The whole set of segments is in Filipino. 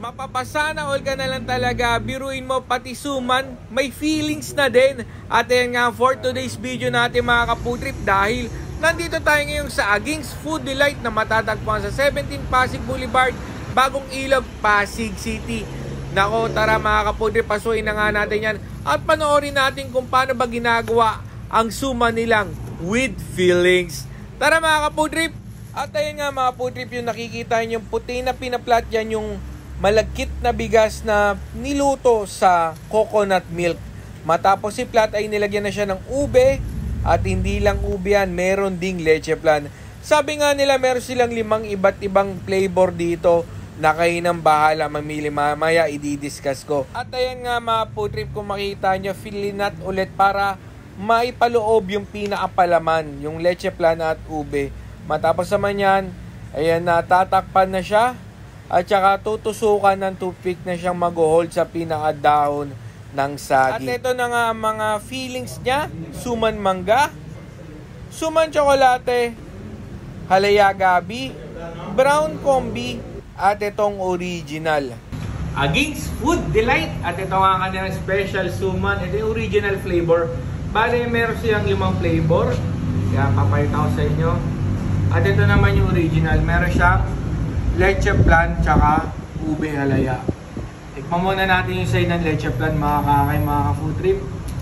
Mapapasana all ka na lang talaga. Biruin mo, pati suman, may feelings na din. At yan nga for today's video natin mga kaputrip, dahil nandito tayo ngayon sa Agings Food Delight na matatagpuan sa 17 Pasig Boulevard, Bagong Ilog, Pasig City. Nako, tara mga kaputrip, pasuin na nga natin yan at panoorin natin kung paano ba ginagawa ang suman nilang with feelings. Tara mga kaputrip. At ayun nga mga kaputrip, yung nakikita nyo yung puti na pinaplat yan, yung malagkit na bigas na niluto sa coconut milk. Matapos si plat ay nilagyan na siya ng ube, at hindi lang ube yan, meron ding leche flan. Sabi nga nila meron silang 5 iba't ibang flavor dito na kayo nang bahala mamili, mamaya i-discuss ko. At ayan nga mga putrip, kung makita nyo, filinat ulit para maipaloob yung pinakapalaman, yung leche flan at ube. Matapos naman yan, ayan, natatakpan na siya. At saka tutusukan ng toothpick na siyang mag-hold sa pinakadahon ng saging. At ito na nga ang mga fillings niya. Suman mangga, suman tsokolate, halaya gabi, brown combi, at itong original Agings Food Delight. At ito nga kanilang special suman. Ito yung original flavor. Bale, meron siyang 5 flavor. Kaya papayita ko sa inyo. At ito naman yung original. Meron siyang leche flan tsaka ube halaya. Tikman muna natin yung side ng leche flan mga kakay, mga ka-food trip.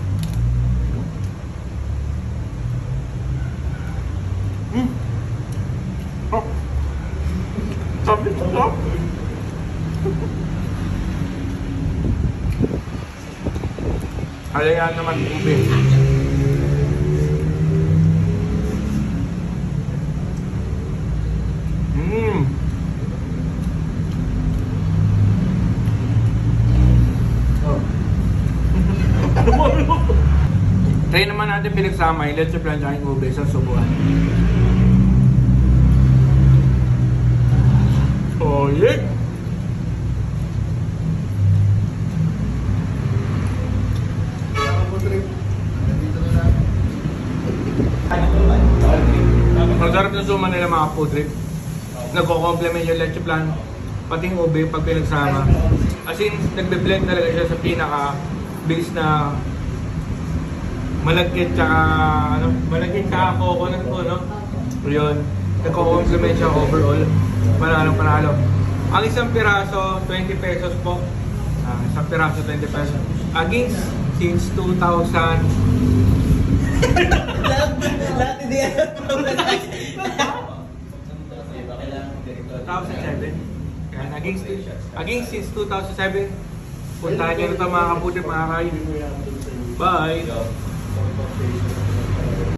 Oh. Sabi ito to. Halaya naman ube. Try naman natin pinagsama yung leche flan at yung ube sa subuan. Oh yeah! Masarap na suman nila mga food trip. Nagko-complement yung leche flan, pati yung ube pag pinagsama. As in, nagbe-blend talaga siya sa pinaka-base na malagkit tsaka ano, malagkit tsaka coconut po, no? Yun, nagko-complement siya overall. Panalo. Ang isang piraso, 20 pesos po. Isang piraso, 20 pesos. Agings, since 2000. Lahat hindi alam. 2007. Yan, Agings since 2007. Puntahan nyo na ito mga kaputi, mga kayo. Bye!